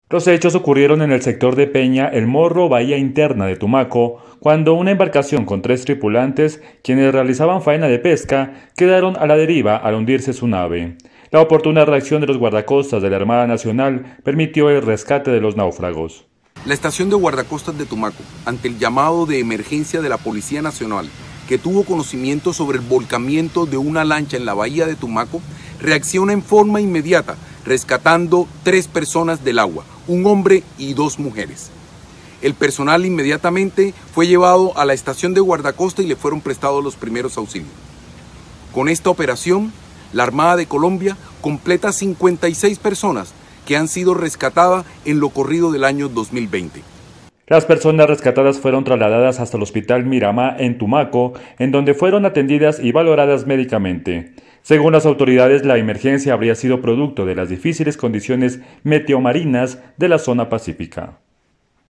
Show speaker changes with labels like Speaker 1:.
Speaker 1: Los hechos ocurrieron en el sector de Peña El Morro, bahía interna de Tumaco, cuando una embarcación con 3 tripulantes, quienes realizaban faena de pesca, quedaron a la deriva al hundirse su nave. La oportuna reacción de los guardacostas de la Armada Nacional permitió el rescate de los náufragos.
Speaker 2: La estación de guardacostas de Tumaco, ante el llamado de emergencia de la Policía Nacional, que tuvo conocimiento sobre el volcamiento de una lancha en la bahía de Tumaco, reacciona en forma inmediata, rescatando 3 personas del agua, un hombre y 2 mujeres. El personal inmediatamente fue llevado a la estación de guardacosta y le fueron prestados los primeros auxilios. Con esta operación, la Armada de Colombia completa 56 personas que han sido rescatadas en lo corrido del año 2020.
Speaker 1: Las personas rescatadas fueron trasladadas hasta el Hospital Miramá en Tumaco, en donde fueron atendidas y valoradas médicamente. Según las autoridades, la emergencia habría sido producto de las difíciles condiciones meteomarinas de la zona pacífica.